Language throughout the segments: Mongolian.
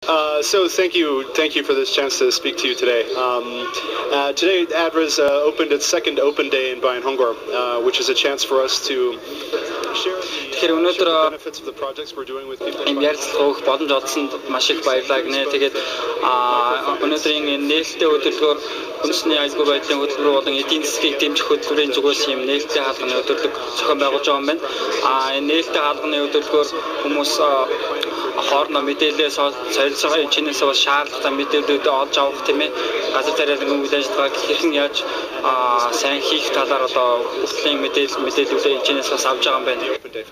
So thank you for this chance to speak to you today. Today ADRA's opened its second open day in Bayanhongor, which is a chance for us to share the benefits of the projects we're doing with people. Ярилцлага боломж олсонд маш их баярлалаа гинэ. Тэгээд өнөөдрийн нээлттэй хөтөлбөр үндэсний аюулгүй байдлын хөтөлбөр болон эдийн засгийг дэмжих хөтөлбөрийн зүгээс юм нээлттэй хаалганы хөтөлбөр зохион байгуулж байгаа юм байна. Энэ нээлттэй хаалганы хөтөлбөр хүмүүс хоорондоо мэдээлэл солилцоогоо энэчнээс бас шаардлагатай мэдээлэлүүд олж авах тийм ээ. Газар тариалан үйл ажиллагааг хэрхэн яаж сайн хийх талаар одоо бүхлийн мэдээллүүдээ энэчнээс бас авж байгаа юм байна.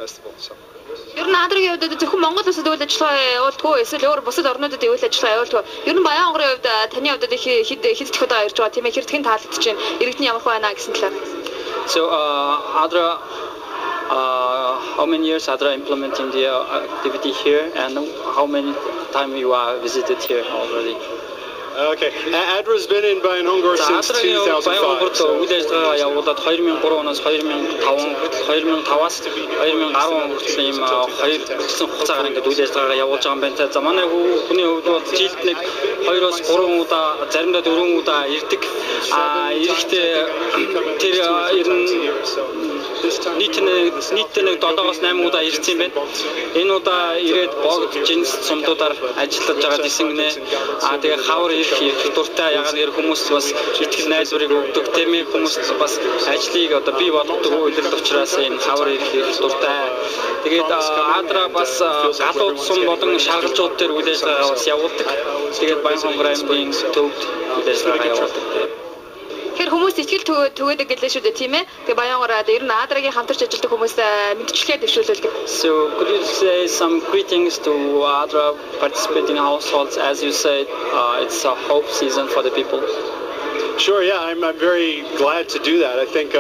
Ер нь Адрагийн хувьд зөвхөн Монгол улсад үйл ажиллагаа явуулдаггүй эсвэл өөр бусад орнуудад үйл ажиллагаа явуулдаггүй. Ер нь Баянгорын хувьд таны хувьд хэд их удаа ирж байгаа тийм ээ, хэрхэн таалагдж байна? Иргэдний ямар байна гэсэн талаар. So Adra how many years Adra implementing the activity here, and how many time you are visited here already? Okay, ADRA's been in Bayanhongor since 2005. So үйл ажиллагаа явуулаад 2003 оноос 2005-аас 2010 он хүртэл ийм 2 хугацаагаар ингээд үйл ажиллагаа явуулж байгаа юм байна. За манай хүний хувьд бол жилд нэг 2-оос 3 удаа, заримдаа 4 удаа ирдэг. Ирэхдээ тэр ер нь нийтдээ нэг 7-оос 8 удаа ирсэн юм байна. Энэ удаа ирээд богд жинс сумдуудаар ажиллаж байгаа гэсэн гинэ. Тэгээ хавар ирэх дуртай ягаад нэр хүмүүс бас итгэл найдварыг өгдөг тийм ээ, хүмүүс бас ажлыг одоо бий болгодог үйлдэл учраас энэ хавар ирэх дуртай. Тэгээд Адра бас галууд сум болон шаргалжууд төр үйл ажиллагаа бас явуулдаг. Тэгээд Баянгор аймгийн төвд үйл ажиллагаа явуулдаг. Тэгэхээр хүмүүс итгэл түгээдэг гэлээ шүү дээ тийм ээ. Тэгээ Баянгород ер нь Адрагийн хамтарч ажилладаг хүмүүст мэдчилгээ дэвшүүлдэг. So could you say some greetings to Adra participating households? As you said, it's a hope season for the people. Sure, yeah, I'm very glad to do that. I think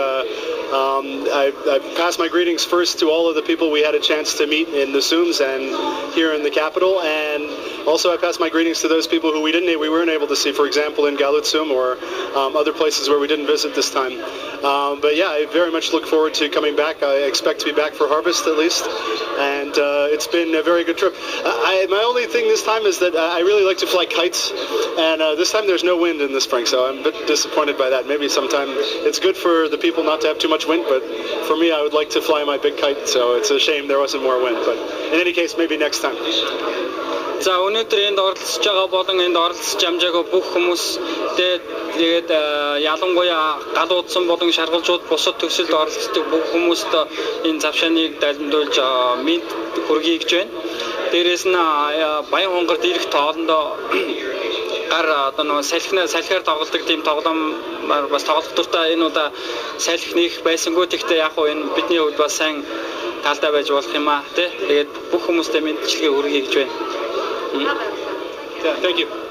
I passed my greetings first to all of the people we had a chance to meet in the Zooms and here in the capital, and also I passed my greetings to those people who we weren't able to see, for example in Galutsum or other places where we didn't visit this time. But yeah, I very much look forward to coming back. I expect to be back for harvest at least, and it's been a very good trip. My only thing this time is that I really like to fly kites, and this time there's no wind in the spring, so I'm a bit disappointed by that. Maybe sometime it's good for the people not to have too much wind, but for me I would like to fly my big kite, so it's a shame there wasn't more wind, but in any case maybe next time. За өнөөдөр энд оролцож байгаа болон энд оролцож амжаагүй бүх хүмүүстээ тэгээд ялангуяа галуудсан болон шаргалжууд бусад төвсөлд оролцдог бүх хүмүүст энэ завшааныг дамжуулж мэд хүргэе гэж байна. Дээрээс нь Баянгорд ирэх тоолондоо гар одоо салхиар тоглодог тийм тоглоом бас тоглох дуртай энэ удаа салхи нэх байсангүй, гэхдээ яг хөө энэ бидний хувьд бас сайн талдаа байж болох юм аа тий. Тэгээд бүх хүмүүстээ мэдчилгээ хүргэе гэж байна. Yeah, thank you.